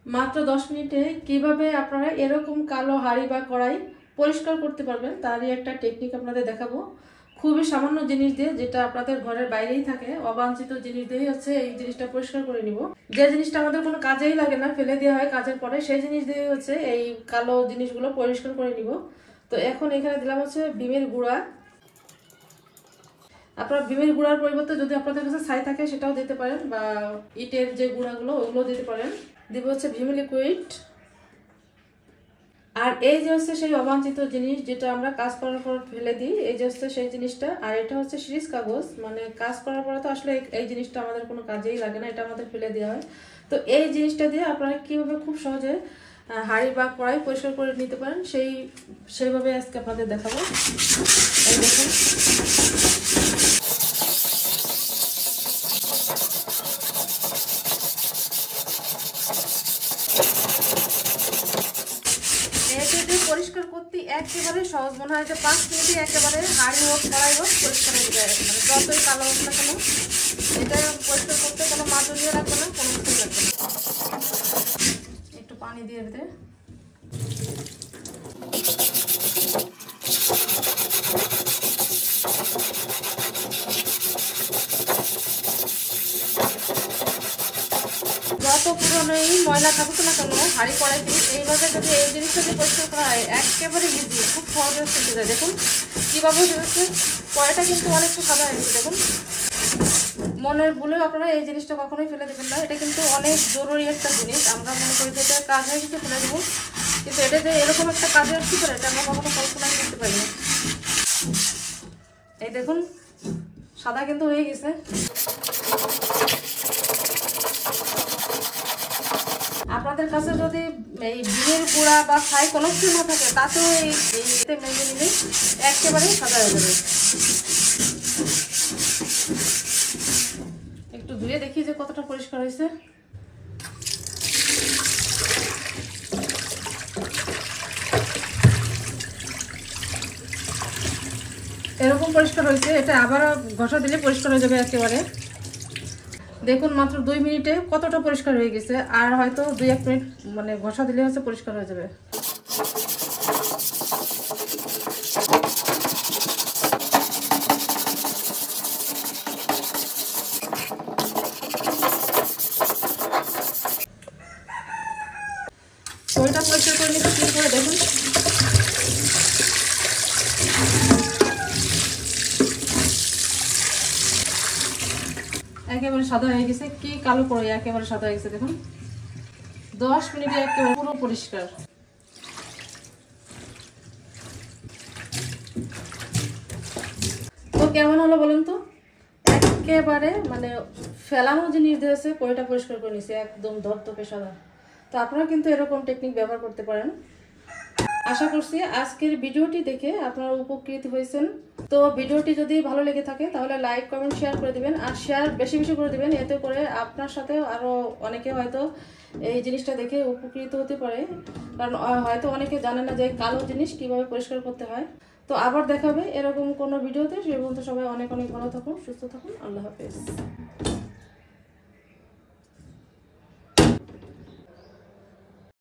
মাত্র 10 মিনিটে কিভাবে আপনারা এরকম কালো হাঁড়ি বা কড়াই পরিষ্কার করতে পারবেন তারই একটা টেকনিক আপনাদের দেখাবো। খুবই সামান্য জিনিস দিয়ে, যেটা আপনাদের ঘরের বাইরেই থাকে, অবাঞ্ছিত জিনিস দিয়ে হচ্ছে এই জিনিসটা পরিষ্কার করে নিব। যে জিনিসটা আমাদের কোনো কাজেই লাগে না, ফেলে দেওয়া হয় কাজের পরে, সেই জিনিস দিয়ে হচ্ছে এই কালো জিনিসগুলো পরিষ্কার করে নিব। তো এখন এখানে দিলাম হচ্ছে বিমের গুঁড়া। আপনারা বিমের গুঁড়ার পরিবর্তে যদি আপনাদের কাছে ছাই থাকে সেটাও দিতে পারেন, বা ইটের যে গুঁড়াগুলো ওগুলো দিতে পারেন। দিব হচ্ছে ভিম লিকুইড। আর এই যে হচ্ছে সেই অবাঞ্ছিত জিনিস যেটা আমরা কাজ করার পর ফেলে দিই, এই যে হচ্ছে সেই জিনিসটা। আর এটা হচ্ছে সিরিজ কাগজ, মানে কাজ করার পরে তো আসলে এই জিনিসটা আমাদের কোনো কাজেই লাগে না, এটা আমাদের ফেলে দেওয়া হয়। তো এই জিনিসটা দিয়ে আপনারা কীভাবে খুব সহজে হাঁড়ি বা কড়াই পরিষ্কার করে নিতে পারেন সেইভাবে আজকে আপনাদের দেখাবো। এই দেখুন, পরিষ্কার করতে একেবারে সহজ মনে হয় যে 5 মিনিটে একেবারে হাঁড়ি হোক কড়াই হোক পরিষ্কার হয়ে যায়। মানে যতই কালো হোক না কেন, এটা পরিষ্কার করতে কোনো মাদুলিও লাগবে না, কোনো কিছু লাগবে না। একটু পানি দিয়ে দিতে, যত পুরোনোই ময়লা থাকুক না কেন হাঁড়ি কড়াই দিয়ে এইভাবে যদি এই জিনিসটা দিয়ে পরিষ্কার করা হয় একেবারে ইজি, খুব সহজে শিখে যায়। দেখুন কীভাবে হচ্ছে কড়াইটা কিন্তু অনেকটা সাদা হয়ে গেছে। দেখুন, মনের ভুলেও আপনারা এই জিনিসটা কখনোই ফেলে দেবেন না, এটা কিন্তু অনেক জরুরি একটা জিনিস। আমরা মনে করি যে এটা কাজ হয়ে গেছে ফেলে দেবো, কিন্তু এটা যে এরকম একটা কাজে আসতে পারে এটা আমরা কখনো কল্পনাই করতে পারি না। এই দেখুন সাদা কিন্তু হয়ে গেছে। আপনাদের কাছে যদি এই বিমের গুঁড়া বা ছাই কোনো কিছু না থাকে তাতেও এইতে মেজে নিলে একেবারেই সাদা হয়ে যাবে। একটু ধুয়ে দেখি যে কতটা পরিষ্কার হয়েছে। এরকম পরিষ্কার হয়েছে, এটা আবার ঘষা দিলে পরিষ্কার হয়ে যাবে একেবারে। দেখুন মাত্র 2 মিনিটে কতটা পরিষ্কার হয়ে গেছে, আর হয়তো 2-1 মিনিট মানে ঘষা দিলে হচ্ছে পরিষ্কার হয়ে যাবে। ওইটা পরিষ্কার করে নিতে কি করে দেখুন, একেবারে সাদা হয়ে গেছে। কি কালো করে একেবারে সাদা হয়ে গেছে। দেখুন 10 মিনিটে একেবারে পুরো পরিষ্কার। তো কেমন হলো বলেন তো? একেবারে মানে ফেলানো জিনিস দিয়েছে কড়াইটা পরিষ্কার করে নিছে, একদম ধপধপে সাদা। তো আপনারা কিন্তু এরকম টেকনিক ব্যবহার করতে পারেন। আশা করছি আজকের ভিডিওটি দেখে আপনারা উপকৃত হয়েছেন। তো ভিডিওটি যদি ভালো লেগে থাকে তাহলে লাইক কমেন্ট শেয়ার করে দিবেন, আর শেয়ার বেশি বেশি করে দিবেন, এতে করে আপনার সাথে আরও অনেকে হয়তো এই জিনিসটা দেখে উপকৃত হতে পারে। কারণ হয়তো অনেকে জানে না যে কালো জিনিস কিভাবে পরিষ্কার করতে হয়। তো আবার দেখাবে এরকম কোনো ভিডিওতে। সেই পর্যন্ত সবাই অনেক অনেক ভালো থাকুন, সুস্থ থাকুন। আল্লাহ হাফেজ।